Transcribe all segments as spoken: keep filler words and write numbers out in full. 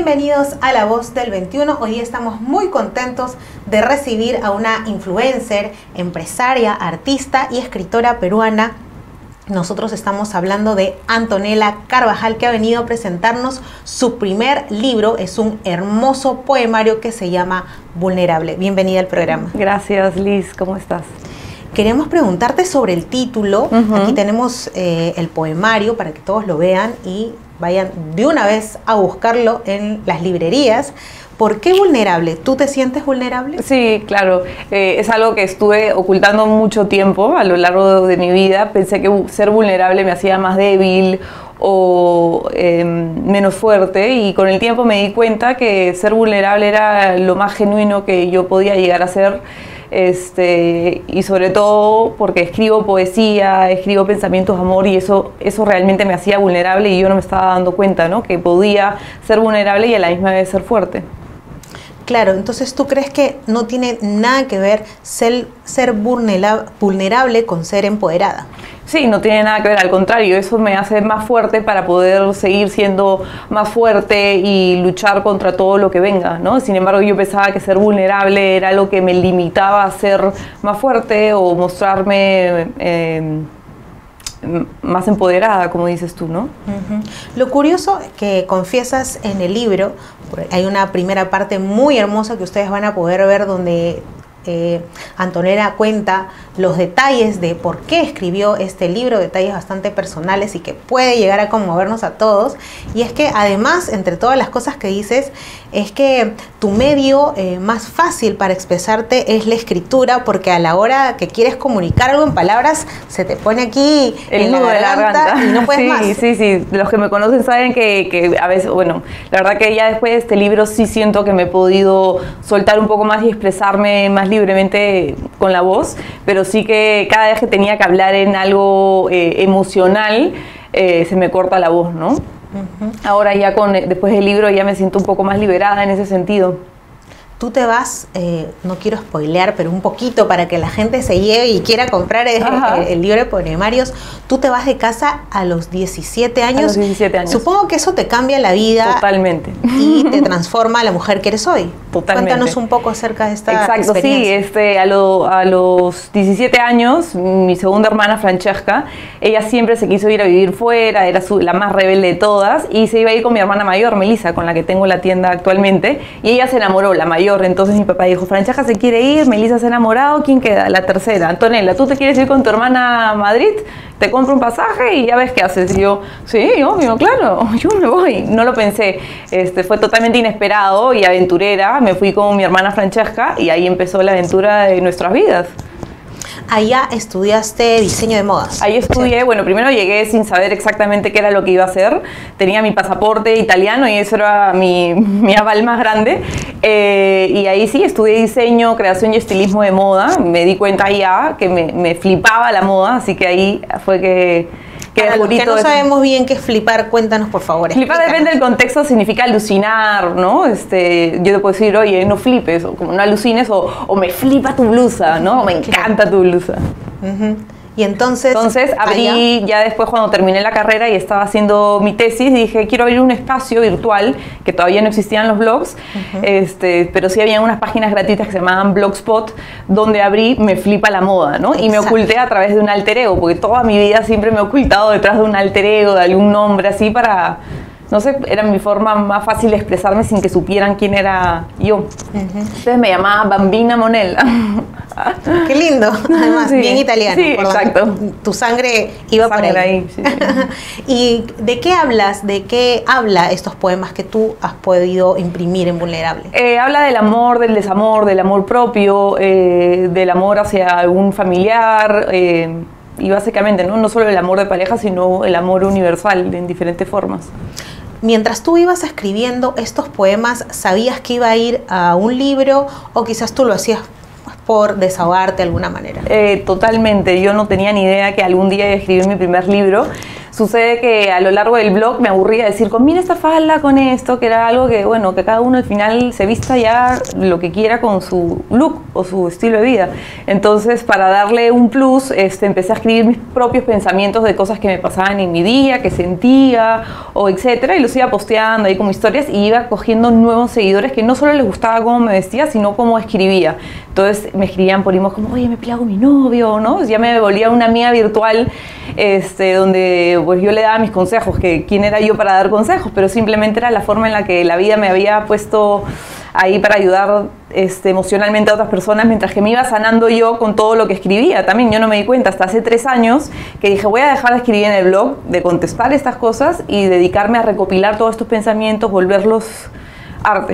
Bienvenidos a La Voz del veintiuno. Hoy estamos muy contentos de recibir a una influencer, empresaria, artista y escritora peruana. Nosotros estamos hablando de Antonella Carvajal, que ha venido a presentarnos su primer libro. Es un hermoso poemario que se llama Vulnerable. Bienvenida al programa. Gracias, Liz. ¿Cómo estás? Queremos preguntarte sobre el título. Uh-huh. Aquí tenemos eh, el poemario para que todos lo vean y vayan de una vez a buscarlo en las librerías. ¿Por qué vulnerable? ¿Tú te sientes vulnerable? Sí, claro. Eh, es algo que estuve ocultando mucho tiempo a lo largo de mi vida. Pensé que ser vulnerable me hacía más débil o eh, menos fuerte, y con el tiempo me di cuenta que ser vulnerable era lo más genuino que yo podía llegar a ser. Este, y sobre todo porque escribo poesía, escribo pensamientos de amor, y eso, eso realmente me hacía vulnerable y yo no me estaba dando cuenta, ¿no? Que podía ser vulnerable y a la misma vez ser fuerte. Claro, entonces ¿tú crees que no tiene nada que ver ser, ser vulnerable con ser empoderada? Sí, no tiene nada que ver, al contrario, eso me hace más fuerte para poder seguir siendo más fuerte y luchar contra todo lo que venga, ¿no? Sin embargo, yo pensaba que ser vulnerable era lo que me limitaba a ser más fuerte o mostrarme eh, más empoderada, como dices tú, ¿no? Uh-huh. Lo curioso que confiesas en el libro, hay una primera parte muy hermosa que ustedes van a poder ver donde Eh, Antonella cuenta los detalles de por qué escribió este libro, detalles bastante personales y que puede llegar a conmovernos a todos. Y es que además, entre todas las cosas que dices, es que tu medio eh, más fácil para expresarte es la escritura, porque a la hora que quieres comunicar algo en palabras, se te pone aquí el en nudo la garganta, de la garganta y no puedes sí, más. Sí, sí, los que me conocen saben que, que a veces, bueno, la verdad que ya después de este libro sí siento que me he podido soltar un poco más y expresarme más libremente con la voz, pero sí que cada vez que tenía que hablar en algo eh, emocional, eh, se me corta la voz, ¿no? Uh-huh. Ahora ya con, después del libro ya me siento un poco más liberada en ese sentido. Tú te vas, eh, no quiero spoilear, pero un poquito para que la gente se lleve y quiera comprar el, el, el libro de poemarios. Tú te vas de casa a los diecisiete años. A los diecisiete años. Supongo que eso te cambia la vida. Totalmente. Y te transforma a la mujer que eres hoy. Totalmente. Cuéntanos un poco acerca de esta Exacto, experiencia. sí, este, a, lo, a los diecisiete años, mi segunda hermana Francesca, ella siempre se quiso ir a vivir fuera, era su, la más rebelde de todas, y se iba a ir con mi hermana mayor, Melissa, con la que tengo la tienda actualmente, y ella se enamoró, la mayor. Entonces mi papá dijo, Francesca se quiere ir, Melissa se ha enamorado, ¿quién queda? La tercera, Antonella, ¿tú te quieres ir con tu hermana a Madrid? Te compro un pasaje y ya ves qué haces. Y yo, sí, obvio, claro, yo me voy. No lo pensé, este, fue totalmente inesperado y aventurera. Me fui con mi hermana Francesca y ahí empezó la aventura de nuestras vidas. Allá estudiaste diseño de modas. Ahí estudié, ¿sí? Bueno, primero llegué sin saber exactamente qué era lo que iba a hacer. Tenía mi pasaporte italiano y eso era mi, mi aval más grande. Eh, y ahí sí, estudié diseño, creación y estilismo de moda. Me di cuenta ya que me, me flipaba la moda, así que ahí fue que... Que Para los que no sabemos bien qué es flipar, cuéntanos por favor. Flipar explícanos. depende del contexto, significa alucinar, ¿no? Este, yo te puedo decir, oye, no flipes, o como no alucines, o, o me flipa tu blusa, ¿no? O me encanta tu blusa. Uh-huh. Y entonces... Entonces abrí, allá, ya después cuando terminé la carrera y estaba haciendo mi tesis, dije, quiero abrir un espacio virtual, que todavía no existían los blogs, uh-huh. este, pero sí había unas páginas gratuitas que se llamaban Blogspot, donde abrí Me Flipa la Moda, ¿no? Exacto. Y me oculté a través de un alter ego, porque toda mi vida siempre me he ocultado detrás de un alter ego, de algún nombre así para... No sé, era mi forma más fácil de expresarme sin que supieran quién era yo. Uh-huh. Entonces me llamaba Bambina Monella. Qué lindo, además, sí, bien italiano. Sí, exacto. Tu sangre iba sangre por ahí. ahí sí, sí. ¿Y de qué hablas, de qué habla estos poemas que tú has podido imprimir en Vulnerable? Eh, habla del amor, del desamor, del amor propio, eh, del amor hacia algún familiar, eh, y básicamente, ¿no? No solo el amor de pareja, sino el amor universal en diferentes formas. Mientras tú ibas escribiendo estos poemas, ¿sabías que iba a ir a un libro o quizás tú lo hacías por desahogarte de alguna manera? Eh, totalmente, yo no tenía ni idea que algún día iba a escribir mi primer libro. sucede que a lo largo del blog me aburría decir, combina esta falda con esto, que era algo que, bueno, que cada uno al final se vista ya lo que quiera con su look o su estilo de vida. Entonces, para darle un plus, este, empecé a escribir mis propios pensamientos de cosas que me pasaban en mi día, que sentía, o etcétera, y los iba posteando ahí como historias y iba cogiendo nuevos seguidores que no solo les gustaba cómo me vestía, sino cómo escribía. Entonces, me escribían por email como, oye, me he peleado con mi novio, ¿no? Ya me volvía una amiga virtual, este, donde pues, yo le daba mis consejos, que quién era yo para dar consejos, pero simplemente era la forma en la que la vida me había puesto ahí para ayudar este, emocionalmente a otras personas, mientras que me iba sanando yo con todo lo que escribía. También yo no me di cuenta hasta hace tres años que dije, voy a dejar de escribir en el blog, de contestar estas cosas y dedicarme a recopilar todos estos pensamientos, volverlos arte.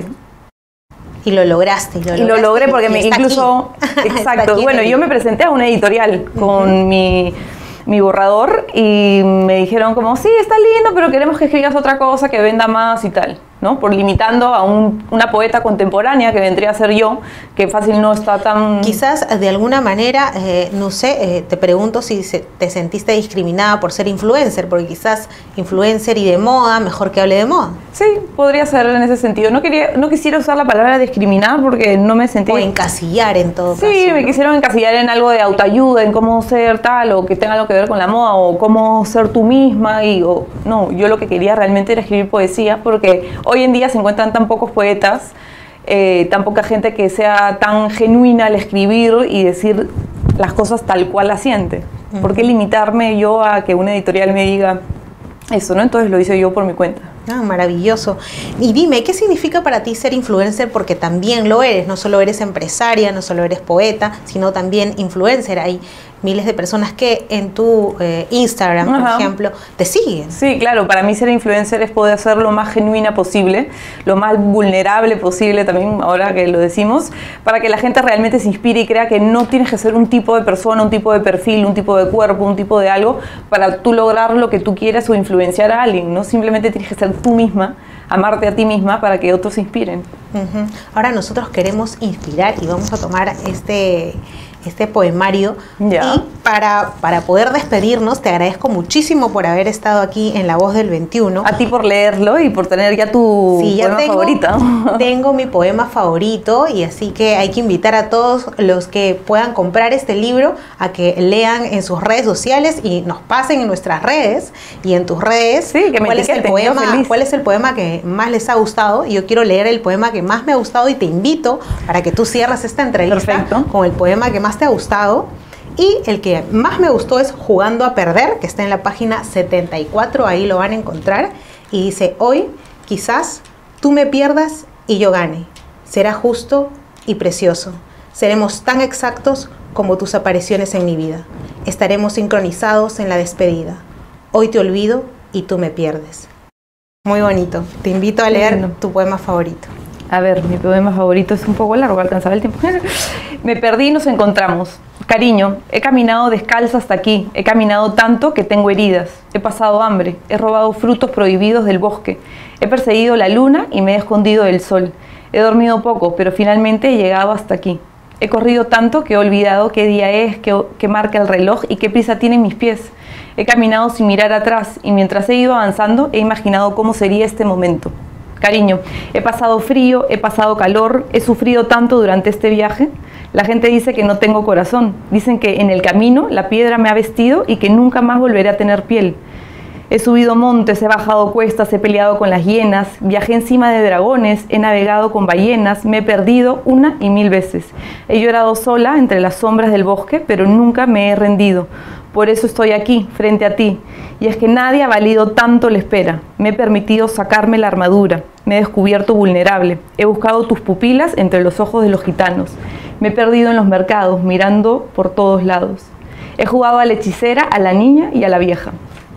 Y lo lograste. Y lo, y lo logré porque me incluso... Exacto. Bueno, yo me presenté a una editorial con uh-huh. mi, mi borrador y me dijeron como, sí, está lindo, pero queremos que escribas otra cosa que venda más y tal, ¿no? Por limitando a un, una poeta contemporánea que vendría a ser yo, que fácil no está tan... Quizás de alguna manera, eh, no sé, eh, te pregunto si se, te sentiste discriminada por ser influencer, porque quizás influencer y de moda, mejor que hable de moda. Sí, podría ser en ese sentido. No quería, no quisiera usar la palabra discriminar porque no me sentía... O encasillar en todo sí, caso. Sí, me ¿no? quisieron encasillar en algo de autoayuda, en cómo ser tal, o que tenga algo que ver con la moda, o cómo ser tú misma, y o, no, yo lo que quería realmente era escribir poesía, porque hoy en día se encuentran tan pocos poetas, eh, tan poca gente que sea tan genuina al escribir y decir las cosas tal cual las siente. Uh-huh. ¿Por qué limitarme yo a que una editorial me diga eso, no? Entonces lo hice yo por mi cuenta. Ah, maravilloso. Y dime, ¿qué significa para ti ser influencer? Porque también lo eres, no solo eres empresaria, no solo eres poeta, sino también influencer. Hay miles de personas que en tu eh, Instagram, Ajá. por ejemplo, te siguen. Sí, claro, para mí ser influencer es poder ser lo más genuina posible, lo más vulnerable posible también, ahora que lo decimos, para que la gente realmente se inspire y crea que no tienes que ser un tipo de persona, un tipo de perfil, un tipo de cuerpo, un tipo de algo, para tú lograr lo que tú quieras o influenciar a alguien, ¿no? Simplemente tienes que ser tú misma, amarte a ti misma para que otros se inspiren. Uh-huh. Ahora nosotros queremos inspirar y vamos a tomar este... este poemario ya. y para, para poder despedirnos te agradezco muchísimo por haber estado aquí en La Voz del veintiuno. A ti por leerlo y por tener ya tu sí, poema ya tengo, favorito. Tengo mi poema favorito y así que hay que invitar a todos los que puedan comprar este libro a que lean en sus redes sociales y nos pasen en nuestras redes y en tus redes sí, que me cuál, es el poema, cuál es el poema que más les ha gustado. Yo quiero leer el poema que más me ha gustado y te invito para que tú cierres esta entrevista Perfecto. con el poema que más te ha gustado. Y el que más me gustó es Jugando a Perder, que está en la página setenta y cuatro, ahí lo van a encontrar. Y dice, hoy quizás tú me pierdas y yo gane. Será justo y precioso. Seremos tan exactos como tus apariciones en mi vida. Estaremos sincronizados en la despedida. Hoy te olvido y tú me pierdes. Muy bonito. Te invito a leer bueno. tu poema favorito. A ver, mi poema favorito es un poco largo, alcanzaba el tiempo. Me perdí y nos encontramos. Cariño, he caminado descalza hasta aquí. He caminado tanto que tengo heridas. He pasado hambre. He robado frutos prohibidos del bosque. He perseguido la luna y me he escondido del sol. He dormido poco, pero finalmente he llegado hasta aquí. He corrido tanto que he olvidado qué día es, qué, qué marca el reloj y qué prisa tienen mis pies. He caminado sin mirar atrás y mientras he ido avanzando he imaginado cómo sería este momento. Cariño, he pasado frío, he pasado calor, he sufrido tanto durante este viaje. La gente dice que no tengo corazón. Dicen que en el camino la piedra me ha vestido y que nunca más volveré a tener piel. He subido montes, he bajado cuestas, he peleado con las hienas, viajé encima de dragones, he navegado con ballenas, me he perdido una y mil veces. He llorado sola entre las sombras del bosque, pero nunca me he rendido. Por eso estoy aquí, frente a ti. Y es que nadie ha valido tanto la espera. Me he permitido sacarme la armadura. Me he descubierto vulnerable. He buscado tus pupilas entre los ojos de los gitanos. Me he perdido en los mercados, mirando por todos lados. He jugado a la hechicera, a la niña y a la vieja.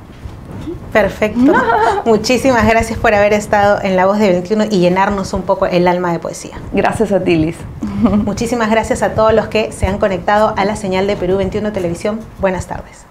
Perfecto. Muchísimas gracias por haber estado en La Voz de veintiuno y llenarnos un poco el alma de poesía. Gracias a ti, Liz. Muchísimas gracias a todos los que se han conectado a la señal de Perú veintiuno Televisión. Buenas tardes.